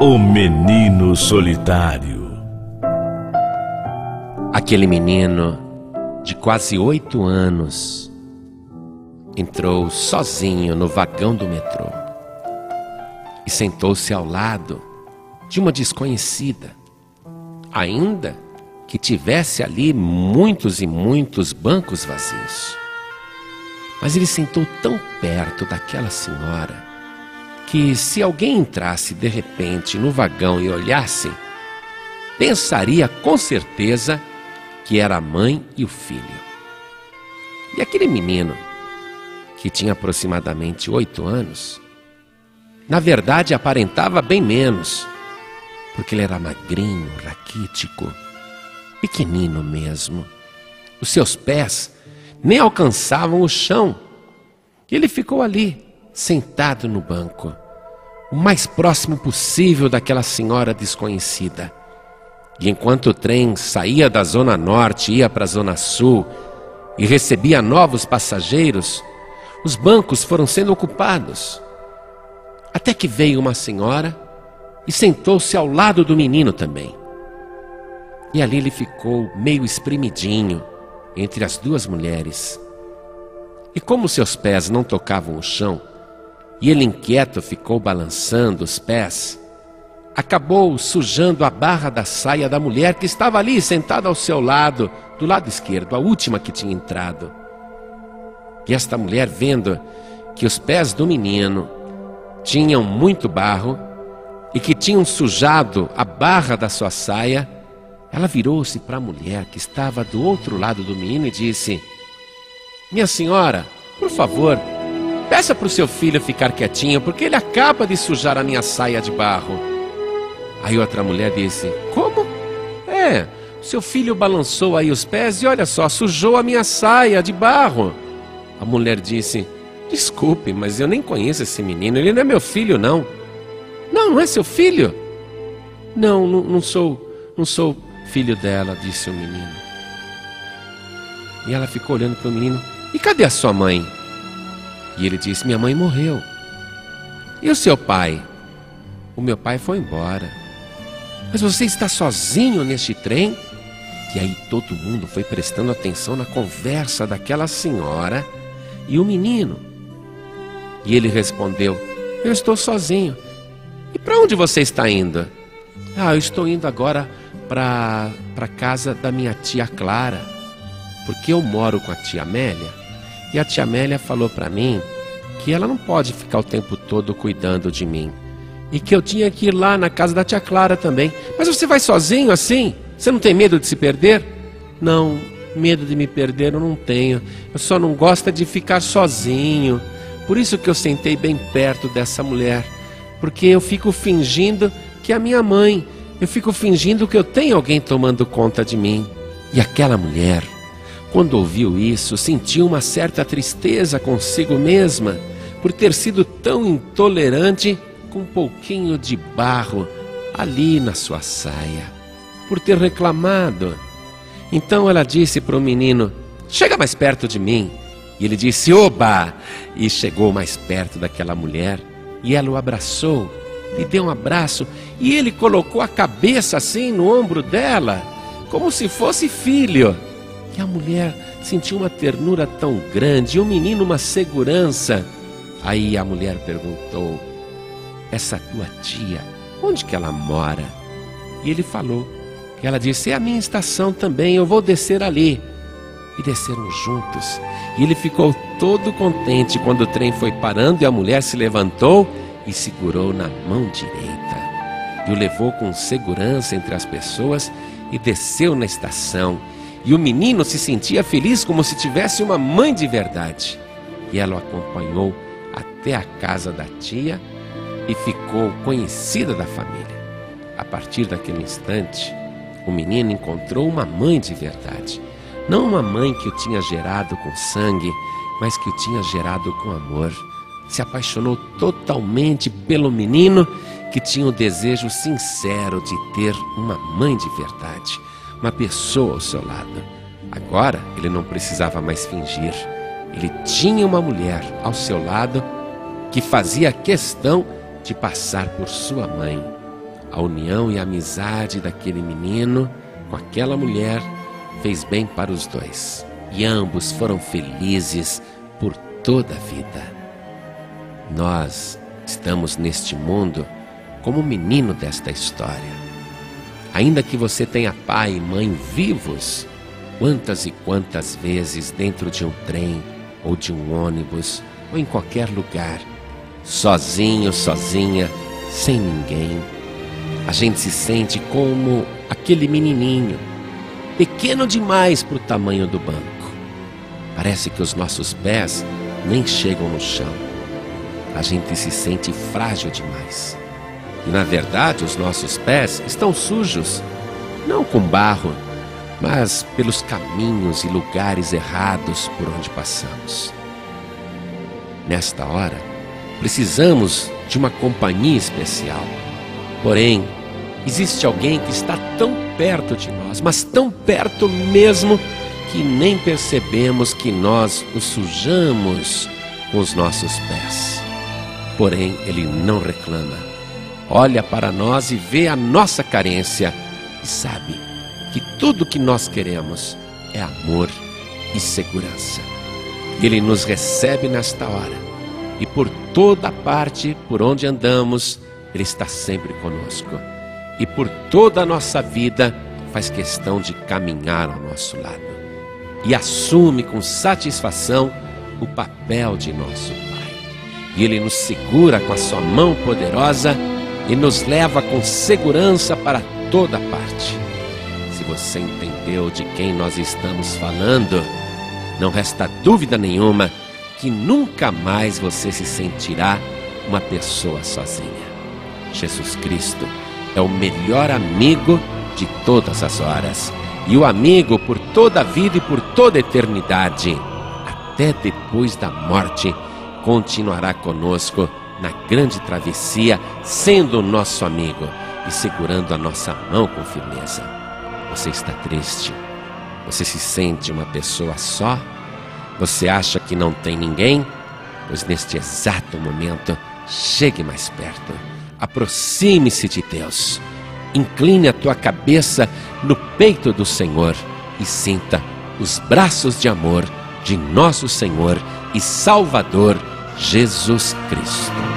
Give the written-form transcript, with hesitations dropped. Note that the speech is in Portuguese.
O menino solitário. Aquele menino de quase 8 anos entrou sozinho no vagão do metrô e sentou-se ao lado de uma desconhecida, ainda que tivesse ali muitos e muitos bancos vazios. Mas ele sentou tão perto daquela senhora que, se alguém entrasse de repente no vagão e olhasse, pensaria com certeza que era a mãe e o filho. E aquele menino, que tinha aproximadamente 8 anos, na verdade aparentava bem menos, porque ele era magrinho, raquítico, pequenino mesmo. Os seus pés nem alcançavam o chão. E ele ficou ali, sentado no banco, o mais próximo possível daquela senhora desconhecida. E enquanto o trem saía da Zona Norte e ia para a Zona Sul e recebia novos passageiros, os bancos foram sendo ocupados. Até que veio uma senhora e sentou-se ao lado do menino também. E ali ele ficou meio espremidinho entre as duas mulheres. E como seus pés não tocavam o chão, e ele inquieto ficou balançando os pés, acabou sujando a barra da saia da mulher que estava ali sentada ao seu lado, do lado esquerdo, a última que tinha entrado. E esta mulher, vendo que os pés do menino tinham muito barro e que tinham sujado a barra da sua saia, ela virou-se para a mulher que estava do outro lado do menino e disse: "Minha senhora, por favor, peça para o seu filho ficar quietinho, porque ele acaba de sujar a minha saia de barro." Aí outra mulher disse: "Como? O seu filho balançou aí os pés e olha só, sujou a minha saia de barro." A mulher disse: "Desculpe, mas eu nem conheço esse menino, ele não é meu filho, não." Não é seu filho?" Não sou filho dela", disse o menino. E ela ficou olhando para o menino: "E cadê a sua mãe?" E ele disse: "Minha mãe morreu." "E o seu pai?" "O meu pai foi embora." "Mas você está sozinho neste trem?" E aí todo mundo foi prestando atenção na conversa daquela senhora e o menino. E ele respondeu: "Eu estou sozinho." "E para onde você está indo?" "Eu estou indo agora para a casa da minha tia Clara, porque eu moro com a tia Amélia, e a tia Amélia falou para mim que ela não pode ficar o tempo todo cuidando de mim, e que eu tinha que ir lá na casa da tia Clara também." "Mas você vai sozinho assim? Você não tem medo de se perder?" "Não, medo de me perder eu não tenho, eu só não gosto de ficar sozinho. Por isso que eu sentei bem perto dessa mulher, porque eu fico fingindo que é a minha mãe, eu fico fingindo que eu tenho alguém tomando conta de mim." E aquela mulher, quando ouviu isso, sentiu uma certa tristeza consigo mesma, por ter sido tão intolerante com um pouquinho de barro ali na sua saia, por ter reclamado. Então ela disse para o menino: "Chega mais perto de mim." E ele disse: "Oba!" E chegou mais perto daquela mulher, e ela o abraçou, lhe deu um abraço, e ele colocou a cabeça assim no ombro dela, como se fosse filho. E a mulher sentiu uma ternura tão grande, e o menino uma segurança. Aí a mulher perguntou: "Essa tua tia, onde que ela mora?" E ele falou. E ela disse: "É a minha estação também, eu vou descer ali." E desceram juntos. E ele ficou todo contente quando o trem foi parando e a mulher se levantou e segurou na mão direita. E o levou com segurança entre as pessoas e desceu na estação. E o menino se sentia feliz como se tivesse uma mãe de verdade. E ela o acompanhou até a casa da tia e ficou conhecida da família. A partir daquele instante, o menino encontrou uma mãe de verdade. Não uma mãe que o tinha gerado com sangue, mas que o tinha gerado com amor. Se apaixonou totalmente pelo menino, que tinha o desejo sincero de ter uma mãe de verdade, uma pessoa ao seu lado. Agora ele não precisava mais fingir. Ele tinha uma mulher ao seu lado que fazia questão de passar por sua mãe. A união e a amizade daquele menino com aquela mulher fez bem para os dois. E ambos foram felizes por toda a vida. Nós estamos neste mundo como o menino desta história. Ainda que você tenha pai e mãe vivos, quantas e quantas vezes dentro de um trem ou de um ônibus ou em qualquer lugar, sozinho, sozinha, sem ninguém, a gente se sente como aquele menininho, pequeno demais para o tamanho do banco. Parece que os nossos pés nem chegam no chão. A gente se sente frágil demais. E na verdade os nossos pés estão sujos, não com barro, mas pelos caminhos e lugares errados por onde passamos. Nesta hora, precisamos de uma companhia especial. Porém, existe alguém que está tão perto de nós, mas tão perto mesmo, que nem percebemos que nós o sujamos com os nossos pés. Porém, ele não reclama. Olha para nós e vê a nossa carência e sabe que tudo que nós queremos é amor e segurança. Ele nos recebe nesta hora e por toda parte por onde andamos, Ele está sempre conosco. E por toda a nossa vida faz questão de caminhar ao nosso lado e assume com satisfação o papel de nosso Pai. E Ele nos segura com a sua mão poderosa e nos leva com segurança para toda parte. Se você entendeu de quem nós estamos falando, não resta dúvida nenhuma que nunca mais você se sentirá uma pessoa sozinha. Jesus Cristo é o melhor amigo de todas as horas e o amigo por toda a vida e por toda a eternidade. Até depois da morte, continuará conosco na grande travessia, sendo o nosso amigo e segurando a nossa mão com firmeza. Você está triste? Você se sente uma pessoa só? Você acha que não tem ninguém? Pois neste exato momento, chegue mais perto, aproxime-se de Deus, incline a tua cabeça no peito do Senhor e sinta os braços de amor de nosso Senhor e Salvador Jesus Cristo.